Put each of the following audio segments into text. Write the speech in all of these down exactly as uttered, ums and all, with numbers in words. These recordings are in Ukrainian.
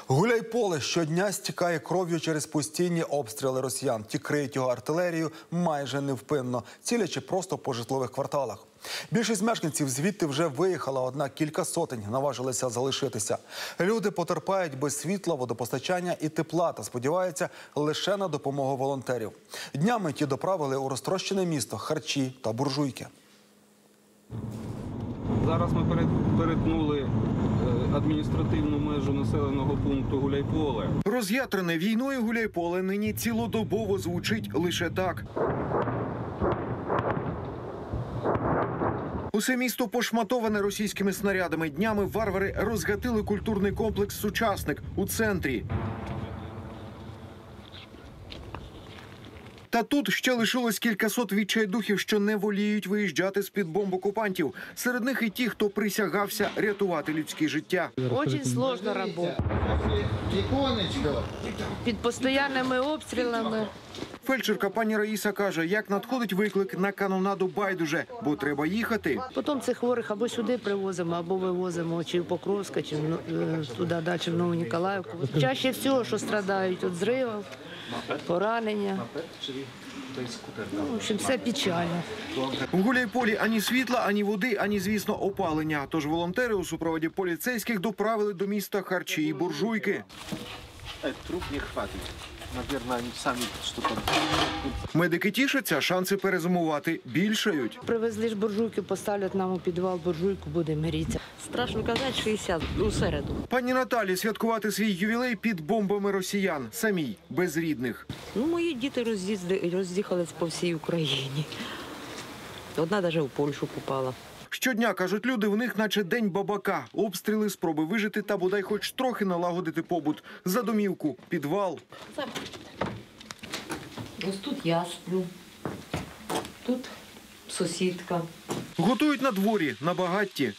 Гуляйполе щодня стікає кров'ю через постійні обстріли росіян. Ті криють його артилерію майже невпинно, цілячи просто по житлових кварталах. Більшість мешканців звідти вже виїхала, однак кілька сотень наважилися залишитися. Люди потерпають без світла, водопостачання і тепла та сподіваються лише на допомогу волонтерів. Днями ті доправили у розтрощене місто харчі та буржуйки. Зараз ми перетнули адміністративну межу населеного пункту Гуляйполе. Роз'ятрене війною Гуляйполе нині цілодобово звучить лише так. Усе місто пошматоване російськими снарядами. Днями варвари розгатили культурний комплекс «Сучасник» у центрі. Та тут ще лишилось кількасот відчайдухів, що не воліють виїжджати з-під бомб окупантів. Серед них і ті, хто присягався рятувати людське життя. Дуже складна робота. Під постійними обстрілами. Фельдшерка пані Раїса каже, як надходить виклик на канонаду байдуже, бо треба їхати. Потім цих хворих або сюди привозимо, або вивозимо чи в Покровська, чи туди далі, в Нову Ніколаївку. Чаще всього, що страдають від зривів, поранення. Ну, в общем, все печально. В Гуляйполі ані світла, ані води, ані, звісно, опалення. Тож волонтери у супроводі поліцейських доправили до міста харчі і буржуйки. Труп не хватить. Наверное, они сами что-то... Медики тішаться, шанси перезимувати більшають. Привезли ж буржуйки, поставлять нам у підвал буржуйку, будемо грітися. Страшно казати, шістдесят у середу. Пані Наталі святкувати свій ювілей під бомбами росіян, самій, без рідних. Ну, мої діти роз'їхались по всій Україні. Одна навіть у Польщу попала. Щодня, кажуть люди, в них наче день бабака. Обстріли, спроби вижити та бодай хоч трохи налагодити побут. За домівку, підвал. Ось тут я сплю, тут сусідка. Готують на дворі, на багатті.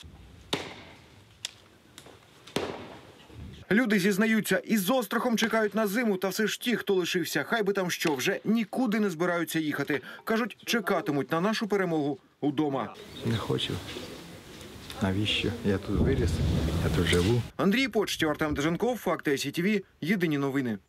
Люди зізнаються, із острахом чекають на зиму, та все ж ті, хто лишився, хай би там що, вже нікуди не збираються їхати. Кажуть, чекатимуть на нашу перемогу удома. Не хочу. Навіщо? Я тут виріс, я тут живу. Андрій Почтів, Артем Деженков, Факти ай сі ті ві, єдині новини.